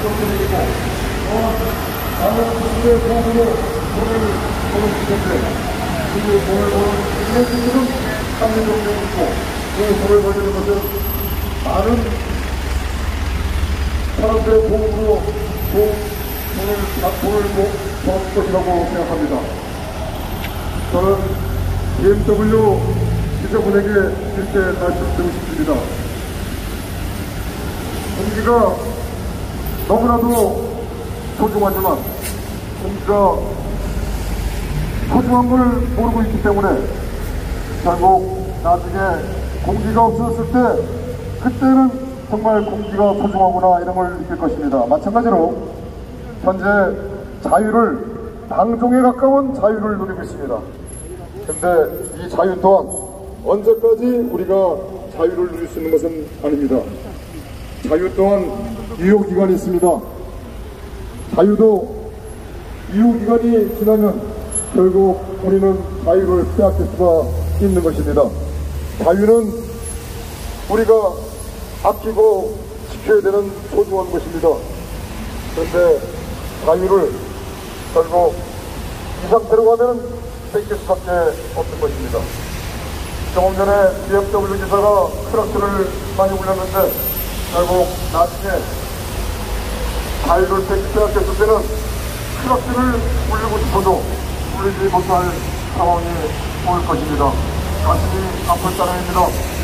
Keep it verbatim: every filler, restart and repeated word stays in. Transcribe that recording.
그렇게 되고, 어, 나는 그들의 보험으로 돈을 보는 시간대, 그리고 돈을 보는 인생들은 상대적으로 있고, 그 돈을 벌리는 것은 많은 사람들의 보험으로 돈, 돈을, 돈을 버는 것이라고 생각합니다. 저는 비엠더블유 기자분에게 이렇게 말씀드리고 싶습니다. 공기가 너무나도 소중하지만 공기가 소중한 걸 모르고 있기 때문에 결국 나중에 공기가 없어졌을 때 그때는 정말 공기가 소중하구나 이런 걸 느낄 것입니다. 마찬가지로 현재 자유를 방종에 가까운 자유를 누리고 있습니다. 근데 이 자유 또한 언제까지 우리가 자유를 누릴 수 있는 것은 아닙니다. 자유 또한 유효기간이 있습니다. 자유도 유효기간이 지나면 결국 우리는 자유를 빼앗길 수가 있는 것입니다. 자유는 우리가 아끼고 지켜야 되는 소중한 것입니다. 그런데 자유를 결국 이 상태로 가면 뺏길 수밖에 없는 것입니다. 조금 전에 비엠더블유 기사가 크락스를 많이 울렸는데 결국 나중에 자유를 빼앗겼을 때는 크락스를 울리고 싶어도 울리지 못할 상황이 올 것입니다. 가슴이 아플 따름입니다.